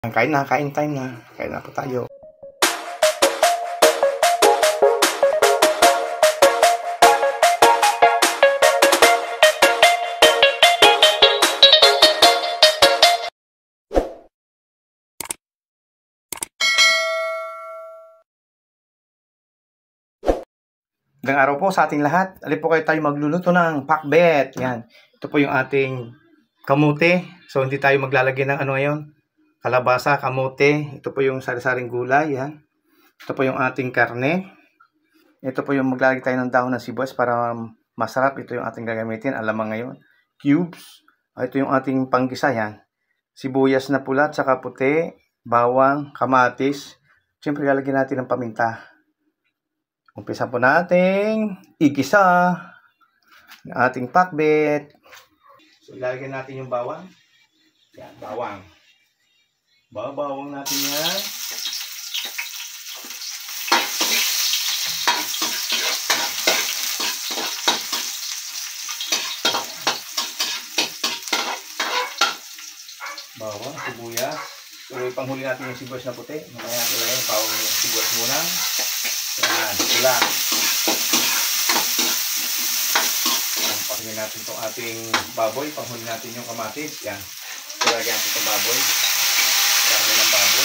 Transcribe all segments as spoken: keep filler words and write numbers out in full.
Kain na, kain time na. Kain na po tayo. Magandang araw po sa ating lahat. Ali po kayo tayo magluluto ng pakbet. Yan. Ito po yung ating kamote. So hindi tayo maglalagay ng ano ngayon. Kalabasa, kamote. Ito po yung sari-saring gulay. Yan. Ito po yung ating karne. Ito po yung maglalagay tayo ng dahon ng sibuyas para masarap. Ito yung ating gagamitin. Alamang ngayon. Cubes. Ito yung ating panggisa. Yan. Sibuyas na pula, tsaka puti, bawang, kamatis. Siyempre lalagyan natin ng paminta. Umpisa po nating igisa ng ating pakbet. So ilalagay natin yung bawang. Yan, bawang. Babawang natin yan. Bawang, sibuyas. So ipanghuli natin yung sibuyas na puti. Mamaya ilagay yung bawang yung sibuyas muna. Yan, pula. Pakinggan natin itong ating baboy. Panghuli natin yung kamatis. Yan. Ilagay natin itong baboy. Karne ng baboy.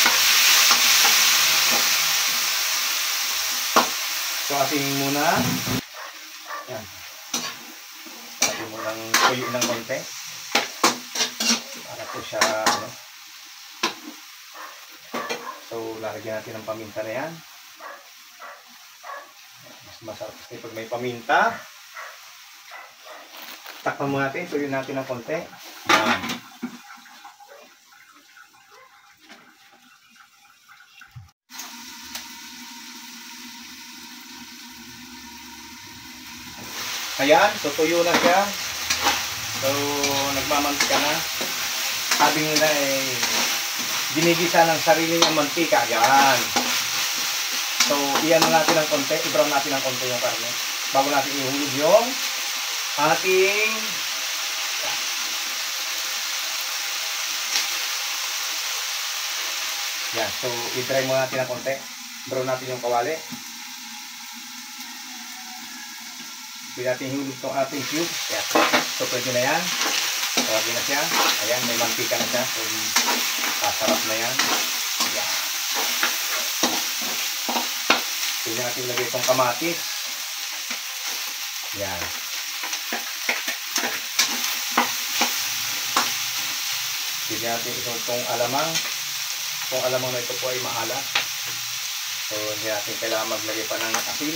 So, ating muna. Yan. Ating munang tuyuin ng konti. Para po siya, ano. So, lalagyan natin ng paminta na yan. Masarap kasi pag may paminta. Takpan mo natin, tuyuin natin ng konti. Yan. Ayan, so tuyo na siya. So nagmamantika na. Sabi nila eh ginigisa ng sarili ng mantika. Yan. So, iyan natin ng konti, i-brown natin ng konti yung karne. Bago natin ihulog yung ating yan. So, i-dry mo natin ng konti. Brown natin yung kawali. Pwede natin ihulog itong ating cube. Yan. So, pwede na yan. Pwede na siya. Ayan, may mantika na siya. So, kasarap na yan. Yan. Pwede natin ilagay itong kamatis. Yan. Pwede natin itong alamang. Itong alamang na ito po ay maalat. So, hindi natin kailangan maglagay pa ng asin.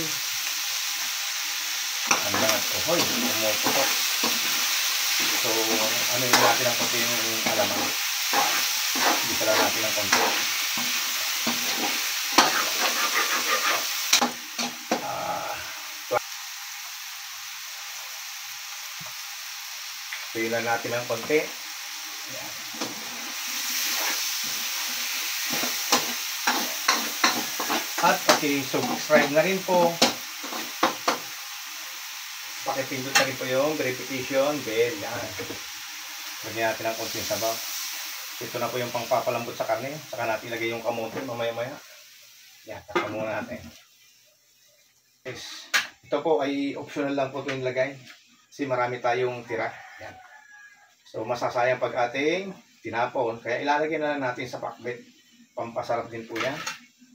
Hanggang at oh, hoy, umuputok. So, ano yung natin ang konti yung alamang. Hindi pala natin ang konti. Tuyilan natin ng konti. Ayan. At paki-subscribe na rin po. Pakipindot na rin po yung verification bell. Yan. Lagyan natin ng konti sabaw. Ito na po yung pangpapalambot sa karne. Saka natin ilagay yung kamote mamaya-maya. Yan. Takpan muna natin. Yes. Ito po ay optional lang po ito yung lagay. Kasi marami tayong tira. Yan. So, masasayang pag ating tinapon. Kaya ilalagay na lang natin sa pakbet. Pampasarap din po yan.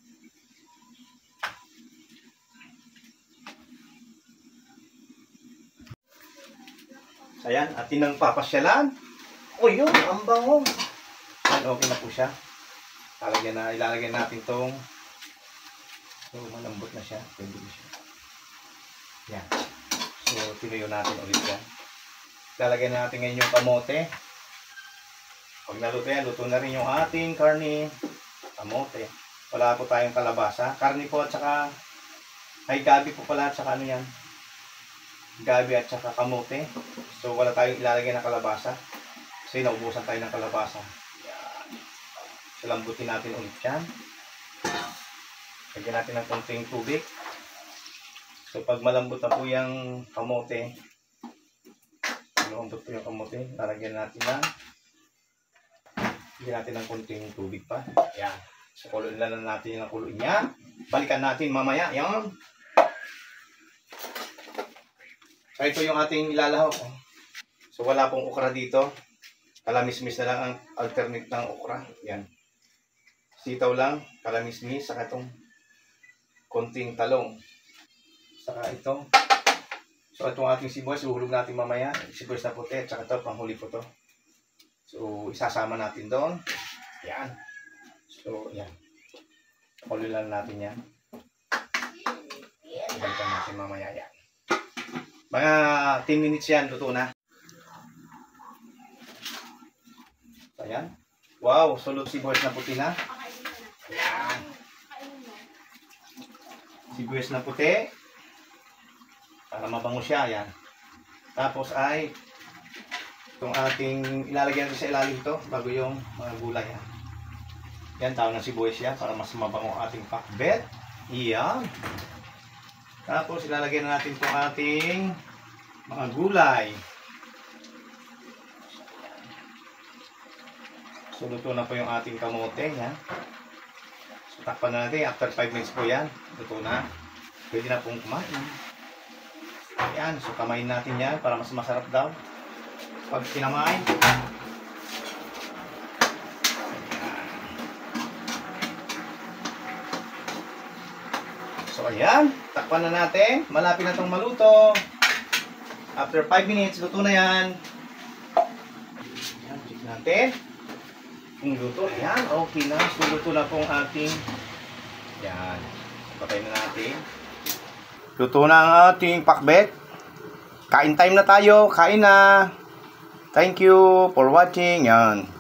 So, ayan. Atin ang papasyalan. O yun, ang bango. Yan, okay na po siya. Ilalagay, na, ilalagay natin itong so, malambot na siya. Pwede na siya. Yan. So, tinuyo natin ulit yan. Lalagyan natin ngayon yung kamote. Pag naluto yan, luto na rin yung ating karne. Kamote. Wala po tayong kalabasa. Karne po at saka ay gabi po pala at saka ano yan. Gabi at saka kamote. So wala tayong ilalagay na kalabasa. Kasi naubusan tayo ng kalabasa. Yan. So lambutin natin ulit yan. Lagyan natin ng konting tubig. So pag malambot na po yung kamote, malambot po yung kamote, lalagyan natin ng Bigyan natin ng konting tubig pa. Yan. So, kuluin lang natin yung kuluin niya. Balikan natin mamaya. Yan. So, ito yung ating ilalahok. So, wala pong okra dito. Kalamismis na lang ang alternate ng okra. Yan. Sitaw lang, kalamismis, saka itong konting talong. Saka ito. So, itong ating sibuyas, uhulog natin mamaya. Sibuyas na puti, saka ito, panghuli po to. So, isasama natin doon. Yan. So, yan. Kulo lang natin yan. Ibalikan natin mamaya yan. Mga ten minutes yan, luto na. So, yan. Wow, sulot sibuyas na puti na. Yan. Sibuyas na puti. Para mabango siya, yan. Tapos ay itong ating ilalagay natin sa ilalim ito bago yung mga gulay. Yan, yan tawag ng sibuyas yan para mas mabango ating pakbet. Yan. Tapos ilalagay na natin itong ating mga gulay. So luto na po yung ating kamote. Yan. So takpan na natin. After five minutes po yan. Luto na. Pwede na pong kumain. Yan. So kamain natin yan para mas masarap daw. Pag kinamay. So ayan, takpan na natin. Malapit na itong maluto. After five minutes, luto na yan. Ayan, check natin. Yung luto, ayan, okay na. So luto na pong ating, ayan, patay na natin. Luto na ang ating pakbet. Kain time na tayo, kain na. Thank you for watching. Yan.